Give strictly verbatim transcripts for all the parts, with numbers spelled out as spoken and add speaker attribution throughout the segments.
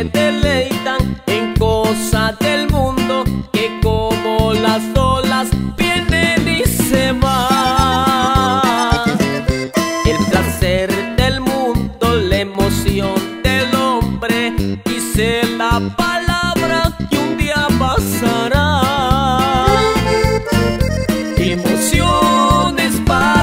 Speaker 1: se deleitan en cosas del mundo que como las olas vienen y se van. El placer del mundo, la emoción del hombre, dice la palabra que un día pasará. Emociones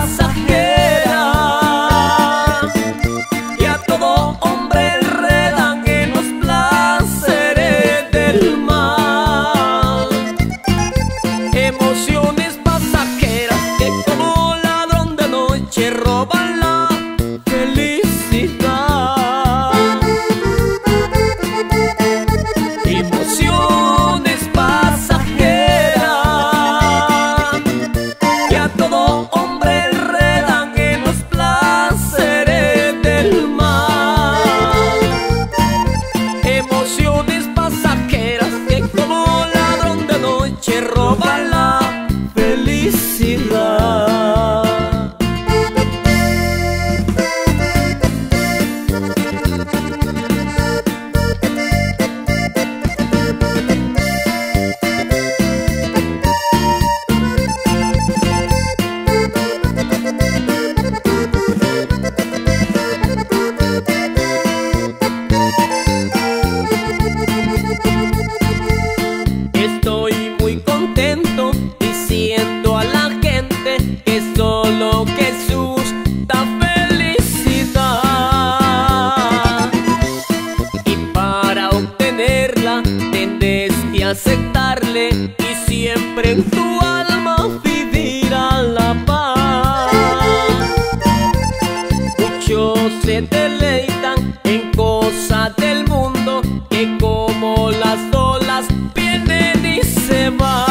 Speaker 1: pasajeras que a todo hombre enredan en los placeres del mal. Emociones pasajeras que como ladrón de noche roban la felicidad. Emociones pasajeras que a todo hombre enredan en los placeres del mal. Emociones pasajeras que como ladrón de noche roban la felicidad. Estoy muy contento diciendo a la gente que solo Jesús da felicidad. Y para obtenerla tendrás que aceptarle y siempre en tu alma vivirá la paz. Muchos se deleitan en cosas del mundo que como las olas vienen y se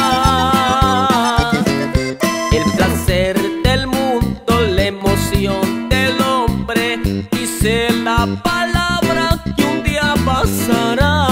Speaker 1: van. El placer del mundo, la emoción del hombre, dice la palabra que un día pasará.